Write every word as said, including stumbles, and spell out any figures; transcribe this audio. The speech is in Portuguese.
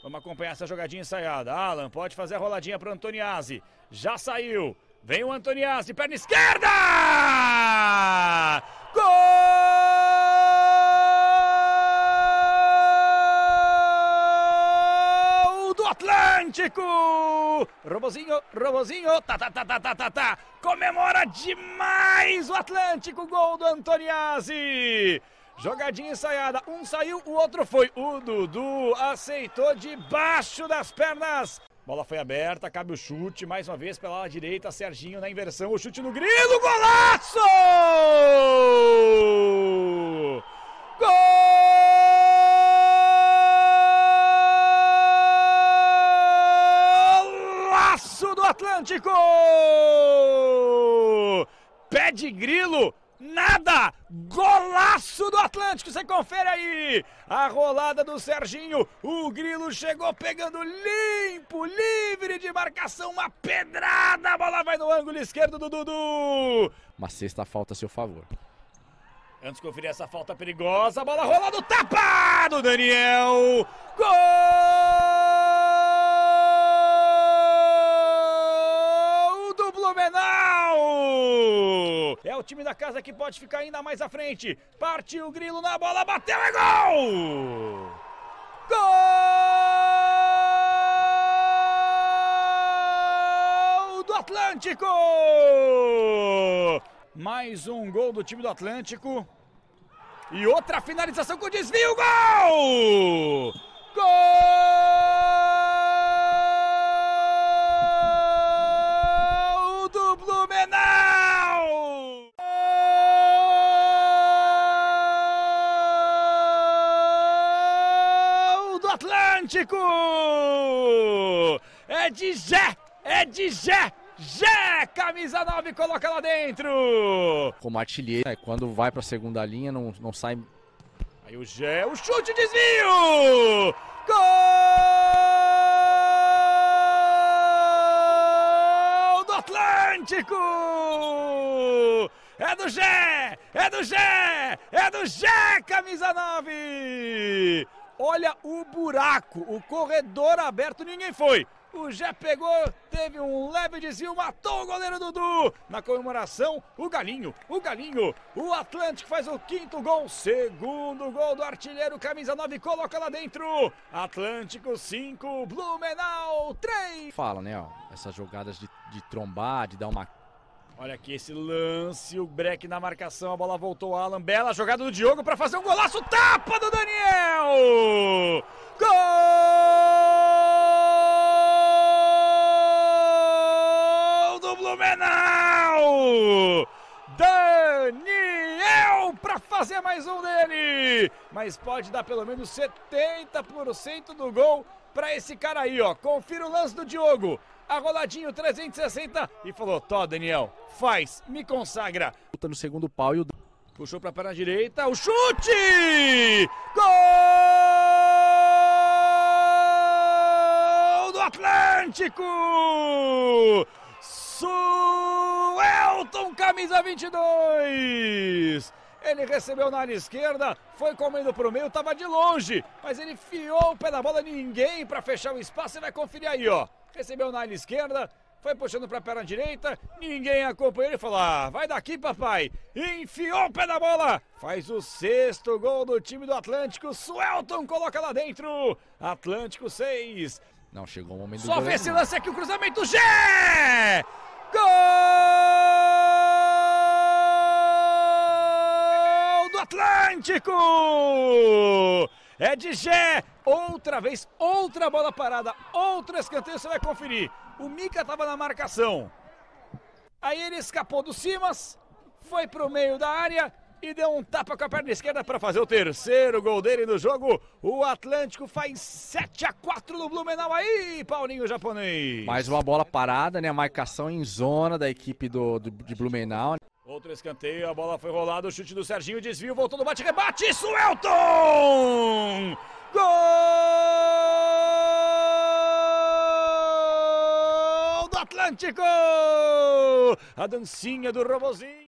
Vamos acompanhar essa jogadinha ensaiada. Alan pode fazer a roladinha para o Antoniazzi. Já saiu. Vem o Antoniazzi, perna esquerda! Gol do Atlântico! Robozinho, Robozinho, tá, tá, tá, tá, tá, tá, tá. Comemora demais o Atlântico, gol do Antoniazzi! Jogadinha ensaiada, um saiu, o outro foi. O Dudu aceitou debaixo das pernas. Bola foi aberta, cabe o chute, mais uma vez pela ala direita, Serginho na inversão, o chute no grilo, golaço! Golaço do Atlântico! Pé de grilo! Nada! Golaço do Atlântico, você confere aí! A rolada do Serginho, o grilo chegou pegando limpo, livre de marcação, uma pedrada, a bola vai no ângulo esquerdo do Dudu! Uma sexta falta a seu favor. Antes de conferir essa falta perigosa, a bola rola do tapa do Daniel! Gol do Blumenau! É o time da casa que pode ficar ainda mais à frente. Partiu o grilo na bola, bateu, é gol! Gol do Atlântico! Mais um gol do time do Atlântico. E outra finalização com desvio, gol! Gol do Blumenau! Gol do Atlântico! É de Jé! É de Jé! Jé, camisa nove, coloca lá dentro! Como artilheiro, é, quando vai para a segunda linha, não, não sai. Aí o Jé, o chute, desvio! Gol do Atlântico! É do Jé! É do Jé! É do Jé, camisa nove! Olha o buraco, o corredor aberto, ninguém foi. O Jé pegou, teve um leve desvio, matou o goleiro Dudu. Na comemoração, o Galinho, o Galinho. O Atlântico faz o quinto gol, segundo gol do artilheiro, camisa nove, coloca lá dentro. Atlântico cinco, Blumenau três. Fala, né, ó, essas jogadas de, de trombar, de dar uma... Olha aqui esse lance, o break na marcação, a bola voltou, Alan, bela jogada do Diogo para fazer um golaço, tapa do Daniel! Gol do Blumenau! Daniel para fazer mais um dele! Mas pode dar pelo menos setenta por cento do gol para esse cara aí, ó. Confira o lance do Diogo. A roladinho trezentos e sessenta e falou, tó Daniel, faz, me consagra. Luta no segundo pau e o... Puxou pra perna direita, o chute! Gol do Atlântico! Suelton, camisa vinte e dois! Ele recebeu na área esquerda, foi comendo pro meio, tava de longe, mas ele fiou o pé da bola, ninguém pra fechar o espaço, você vai conferir aí, ó. Recebeu na área esquerda, foi puxando para a perna direita, ninguém acompanhou, ele falou, ah, vai daqui papai, enfiou o pé da bola, faz o sexto gol do time do Atlântico, Suelton coloca lá dentro, Atlântico seis. Não, chegou o momento do Só goleiro, vê esse não. lance aqui, o cruzamento, Jé! Gol do Atlântico! É de Jé, outra vez, outra bola parada, outro escanteio, você vai conferir. O Mica estava na marcação. Aí ele escapou do Simas, foi pro meio da área e deu um tapa com a perna esquerda para fazer o terceiro gol dele no jogo. O Atlântico faz sete a quatro no Blumenau aí, Paulinho japonês. Mais uma bola parada, né? A marcação em zona da equipe do, do, de Blumenau. Outro escanteio, a bola foi rolada, o chute do Serginho, desvio, voltou no bate-rebate, Suelton! Gol do Atlântico! A dancinha do Robozinho.